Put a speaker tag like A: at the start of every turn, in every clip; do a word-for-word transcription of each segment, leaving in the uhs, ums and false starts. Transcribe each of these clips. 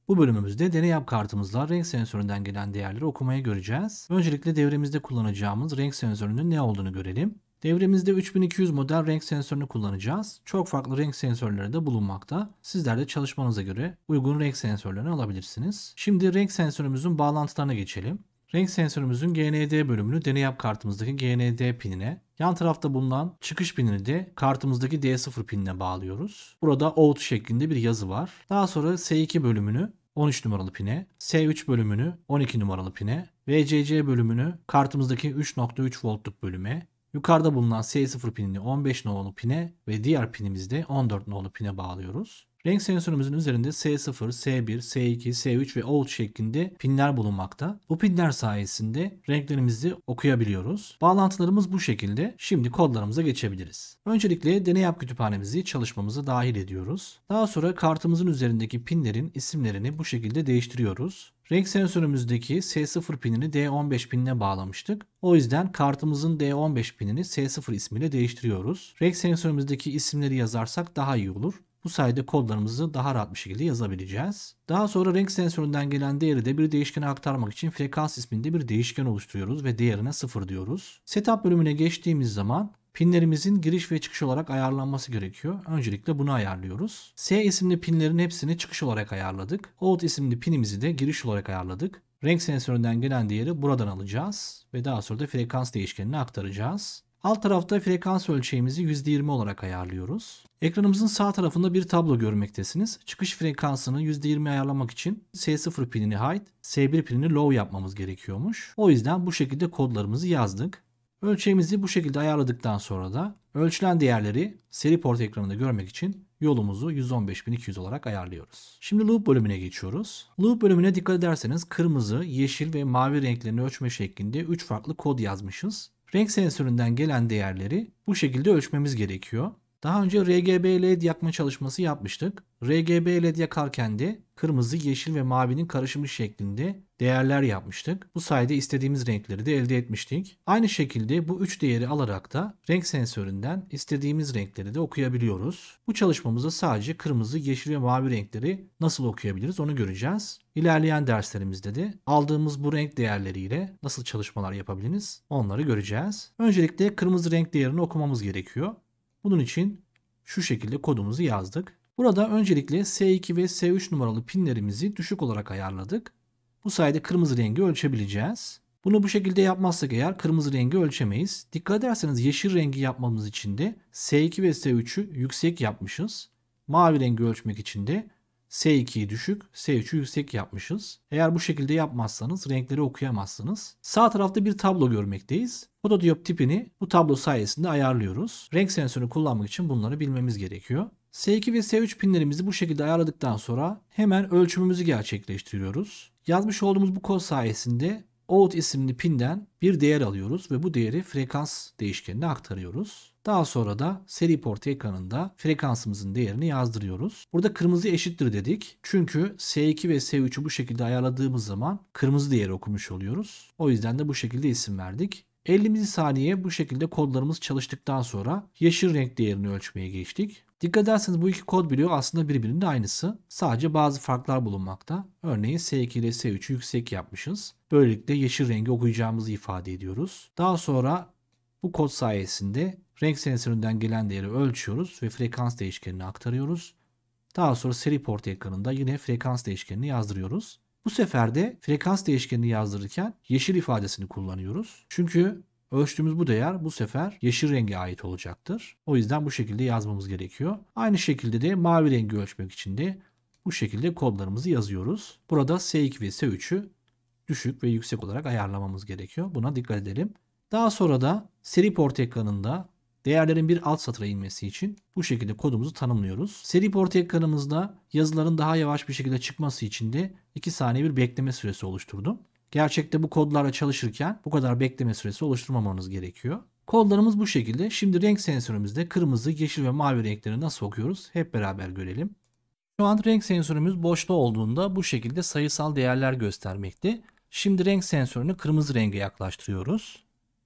A: Bu bölümümüzde deney yap kartımızla renk sensöründen gelen değerleri okumaya göreceğiz. Öncelikle devremizde kullanacağımız renk sensörünün ne olduğunu görelim. Devremizde üç bin iki yüz model renk sensörünü kullanacağız. Çok farklı renk sensörleri de bulunmakta. Sizler de çalışmanıza göre uygun renk sensörlerini alabilirsiniz. Şimdi renk sensörümüzün bağlantılarına geçelim. Renk sensörümüzün G N D bölümünü deney yap kartımızdaki G N D pinine, yan tarafta bulunan çıkış pinini de kartımızdaki D sıfır pinine bağlıyoruz. Burada out şeklinde bir yazı var. Daha sonra S iki bölümünü on üç numaralı pine, S üç bölümünü on iki numaralı pine, V C C bölümünü kartımızdaki üç nokta üç voltluk bölüme, yukarıda bulunan S sıfır pinini on beş nolu pine ve diğer pinimizde on dört nolu pine bağlıyoruz. Renk sensörümüzün üzerinde S sıfır, S bir, S iki, S üç ve out şeklinde pinler bulunmakta. Bu pinler sayesinde renklerimizi okuyabiliyoruz. Bağlantılarımız bu şekilde. Şimdi kodlarımıza geçebiliriz. Öncelikle deney yap kütüphanemizi çalışmamıza dahil ediyoruz. Daha sonra kartımızın üzerindeki pinlerin isimlerini bu şekilde değiştiriyoruz. Renk sensörümüzdeki S sıfır pinini D on beş pinine bağlamıştık. O yüzden kartımızın D on beş pinini S sıfır ismiyle değiştiriyoruz. Renk sensörümüzdeki isimleri yazarsak daha iyi olur. Bu sayede kodlarımızı daha rahat bir şekilde yazabileceğiz. Daha sonra renk sensöründen gelen değeri de bir değişkene aktarmak için frekans isminde bir değişken oluşturuyoruz ve değerine sıfır diyoruz. Setup bölümüne geçtiğimiz zaman pinlerimizin giriş ve çıkış olarak ayarlanması gerekiyor. Öncelikle bunu ayarlıyoruz. S isimli pinlerin hepsini çıkış olarak ayarladık. Out isimli pinimizi de giriş olarak ayarladık. Renk sensöründen gelen değeri buradan alacağız ve daha sonra da frekans değişkenine aktaracağız. Alt tarafta frekans ölçeğimizi yüzde yirmi olarak ayarlıyoruz. Ekranımızın sağ tarafında bir tablo görmektesiniz. Çıkış frekansını yüzde yirmi ayarlamak için S sıfır pinini high, S bir pinini low yapmamız gerekiyormuş. O yüzden bu şekilde kodlarımızı yazdık. Ölçeğimizi bu şekilde ayarladıktan sonra da ölçülen değerleri seri port ekranında görmek için yolumuzu yüz on beş bin iki yüz olarak ayarlıyoruz. Şimdi loop bölümüne geçiyoruz. Loop bölümüne dikkat ederseniz kırmızı, yeşil ve mavi renklerini ölçme şeklinde üç farklı kod yazmışız. Renk sensöründen gelen değerleri bu şekilde ölçmemiz gerekiyor. Daha önce R G B L E D yakma çalışması yapmıştık. R G B L E D yakarken de kırmızı, yeşil ve mavinin karışımı şeklinde değerler yapmıştık. Bu sayede istediğimiz renkleri de elde etmiştik. Aynı şekilde bu üç değeri alarak da renk sensöründen istediğimiz renkleri de okuyabiliyoruz. Bu çalışmamızda sadece kırmızı, yeşil ve mavi renkleri nasıl okuyabiliriz onu göreceğiz. İlerleyen derslerimizde de aldığımız bu renk değerleriyle nasıl çalışmalar yapabiliriz onları göreceğiz. Öncelikle kırmızı renk değerini okumamız gerekiyor. Bunun için şu şekilde kodumuzu yazdık. Burada öncelikle S iki ve S üç numaralı pinlerimizi düşük olarak ayarladık. Bu sayede kırmızı rengi ölçebileceğiz. Bunu bu şekilde yapmazsak eğer kırmızı rengi ölçemeyiz. Dikkat ederseniz yeşil rengi yapmamız için de S iki ve S üçü yüksek yapmışız. Mavi rengi ölçmek için de S ikiyi düşük, S üçü yüksek yapmışız. Eğer bu şekilde yapmazsanız renkleri okuyamazsınız. Sağ tarafta bir tablo görmekteyiz. Fotodiyop tipini bu tablo sayesinde ayarlıyoruz. Renk sensörünü kullanmak için bunları bilmemiz gerekiyor. S iki ve S üç pinlerimizi bu şekilde ayarladıktan sonra hemen ölçümümüzü gerçekleştiriyoruz. Yazmış olduğumuz bu kod sayesinde out isimli pinden bir değer alıyoruz ve bu değeri frekans değişkenine aktarıyoruz. Daha sonra da seri port ekranında frekansımızın değerini yazdırıyoruz. Burada kırmızı eşittir dedik. Çünkü S iki ve S üçü bu şekilde ayarladığımız zaman kırmızı değeri okumuş oluyoruz. O yüzden de bu şekilde isim verdik. elli milisaniye bu şekilde kodlarımız çalıştıktan sonra yeşil renk değerini ölçmeye geçtik. Dikkat ederseniz bu iki kod bloğu aslında birbirinin aynısı. Sadece bazı farklar bulunmakta. Örneğin S iki ile S üçü yüksek yapmışız. Böylelikle yeşil rengi okuyacağımızı ifade ediyoruz. Daha sonra bu kod sayesinde renk sensöründen gelen değeri ölçüyoruz ve frekans değişkenine aktarıyoruz. Daha sonra seri port ekranında yine frekans değişkenini yazdırıyoruz. Bu sefer de frekans değişkenini yazdırırken yeşil ifadesini kullanıyoruz. Çünkü ölçtüğümüz bu değer bu sefer yeşil renge ait olacaktır. O yüzden bu şekilde yazmamız gerekiyor. Aynı şekilde de mavi rengi ölçmek için de bu şekilde kodlarımızı yazıyoruz. Burada S iki ve S üçü düşük ve yüksek olarak ayarlamamız gerekiyor. Buna dikkat edelim. Daha sonra da seri port ekranında değerlerin bir alt satıra inmesi için bu şekilde kodumuzu tanımlıyoruz. Seri port ekranımızda yazıların daha yavaş bir şekilde çıkması için de iki saniye bir bekleme süresi oluşturdum. Gerçekte bu kodlarla çalışırken bu kadar bekleme süresi oluşturmamanız gerekiyor. Kodlarımız bu şekilde. Şimdi renk sensörümüzde kırmızı, yeşil ve mavi renkleri nasıl okuyoruz hep beraber görelim. Şu an renk sensörümüz boşta olduğunda bu şekilde sayısal değerler göstermekte. Şimdi renk sensörünü kırmızı renge yaklaştırıyoruz.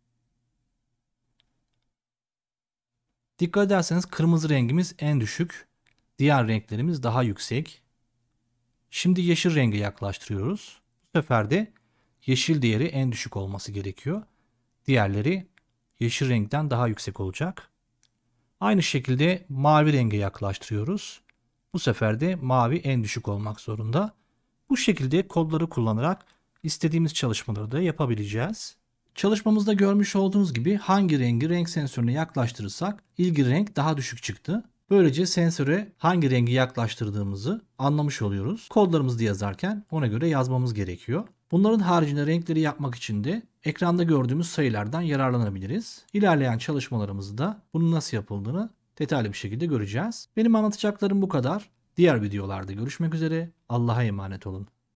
A: Dikkat ederseniz kırmızı rengimiz en düşük. Diğer renklerimiz daha yüksek. Şimdi yeşil renge yaklaştırıyoruz. Bu sefer de yeşil değeri en düşük olması gerekiyor. Diğerleri yeşil renkten daha yüksek olacak. Aynı şekilde mavi renge yaklaştırıyoruz. Bu sefer de mavi en düşük olmak zorunda. Bu şekilde kodları kullanarak istediğimiz çalışmaları da yapabileceğiz. Çalışmamızda görmüş olduğunuz gibi hangi rengi renk sensörüne yaklaştırırsak ilgili renk daha düşük çıktı. Böylece sensöre hangi rengi yaklaştırdığımızı anlamış oluyoruz. Kodlarımızı da yazarken ona göre yazmamız gerekiyor. Bunların haricinde renkleri yapmak için de ekranda gördüğümüz sayılardan yararlanabiliriz. İlerleyen çalışmalarımızda bunun nasıl yapıldığını detaylı bir şekilde göreceğiz. Benim anlatacaklarım bu kadar. Diğer videolarda görüşmek üzere. Allah'a emanet olun.